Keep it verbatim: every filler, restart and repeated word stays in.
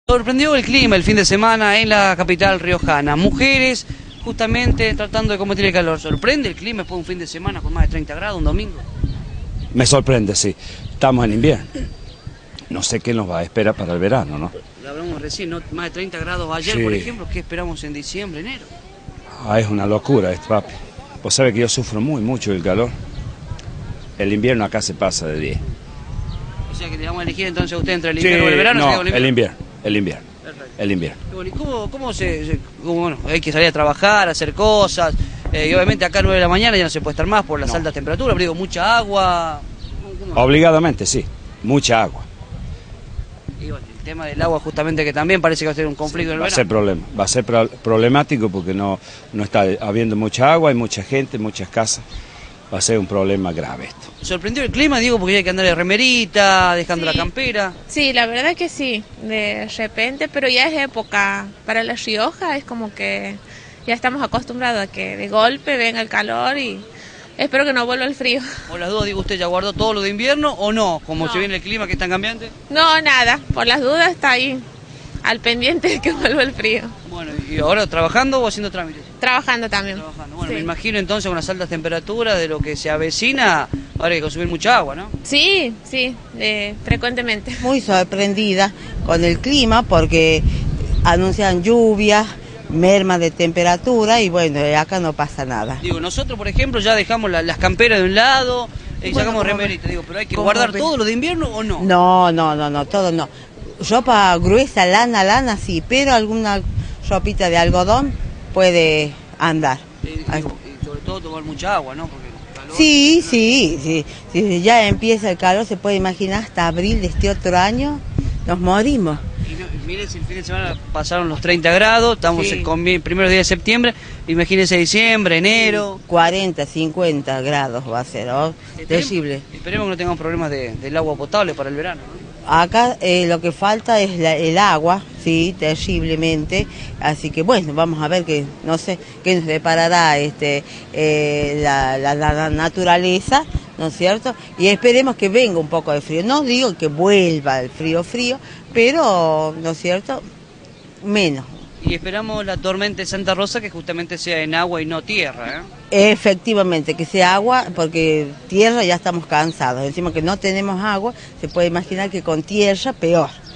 Sorprendió el clima el fin de semana en la capital riojana. Mujeres justamente tratando de combatir el calor. ¿Sorprende el clima después de un fin de semana con más de treinta grados, un domingo? Me sorprende, sí. Estamos en invierno. No sé qué nos va a esperar para el verano, ¿no? Lo hablamos recién, ¿no? Más de treinta grados ayer, Sí. por ejemplo. ¿Qué esperamos en diciembre, enero? Ah, es una locura esto, papi. Vos sabés que yo sufro muy mucho del calor. El invierno acá se pasa de diez. O sea que le vamos a elegir entonces a usted entre el invierno y el verano. No, ¿Se queda con el invierno, el invierno, Perfecto. el invierno. Y bueno, ¿y cómo, cómo se, se- cómo, bueno, hay que salir a trabajar, a hacer cosas, eh, y obviamente acá a nueve de la mañana ya no se puede estar más por las No. altas temperaturas, pero digo, mucha agua. ¿Cómo- cómo? Obligadamente, sí. Mucha agua. Y bueno, el tema del agua justamente que también parece que va a ser un conflicto en el Va a ser verano. problema, va a ser pro- problemático porque no, no está habiendo mucha agua, hay mucha gente, muchas casas. Va a ser un problema grave esto. ¿Sorprendió el clima, digo, porque hay que andar de remerita, dejando Sí. la campera? Sí, la verdad que sí, de repente, pero ya es época para La Rioja, es como que ya estamos acostumbrados a que de golpe venga el calor y espero que no vuelva el frío. Por las dudas, digo, ¿usted ya guardó todo lo de invierno o no? Como No. se viene el clima que es tan cambiante. No, nada, por las dudas está ahí, al pendiente de que vuelva el frío. Bueno, ¿y ahora trabajando o haciendo trámites? Trabajando también. Trabajando. Bueno, Sí. me imagino entonces con las altas temperaturas de lo que se avecina, ahora hay que consumir mucha agua, ¿no? Sí, sí, eh, frecuentemente. Muy sorprendida con el clima porque anuncian lluvias, merma de temperatura y bueno, acá no pasa nada. Digo, nosotros, por ejemplo, ya dejamos la- las camperas de un lado y Bueno, sacamos ¿cómo remerita, digo, pero hay que cómo guardar ve? todo lo de invierno o no. No, no, no, no, todo no. Ropa gruesa, lana, lana, sí, pero alguna ropita de algodón puede andar. Eh, digo, y sobre todo tomar mucha agua, ¿no? Porque el calor- Sí, sí, sí, sí, ya empieza el calor, se puede imaginar hasta abril de este otro año, nos morimos. Y no, y mire, si el fin de semana pasaron los treinta grados, estamos Sí. en comi- primeros días de septiembre, imagínense diciembre, enero. cuarenta, cincuenta grados va a ser, ¿oh? Terrible. Esperemos que no tengamos problemas de- del agua potable para el verano, ¿no? Acá eh, lo que falta es la- el agua, sí, terriblemente, así que bueno, vamos a ver que, no sé, qué nos deparará este, eh, la, la- la naturaleza, ¿no es cierto? Y esperemos que venga un poco de frío, no digo que vuelva el frío frío, pero, ¿no es cierto?, menos. Y esperamos la tormenta de Santa Rosa que justamente sea en agua y no tierra, ¿eh? Efectivamente, que sea agua, porque tierra ya estamos cansados, encima que no tenemos agua, se puede imaginar que con tierra peor.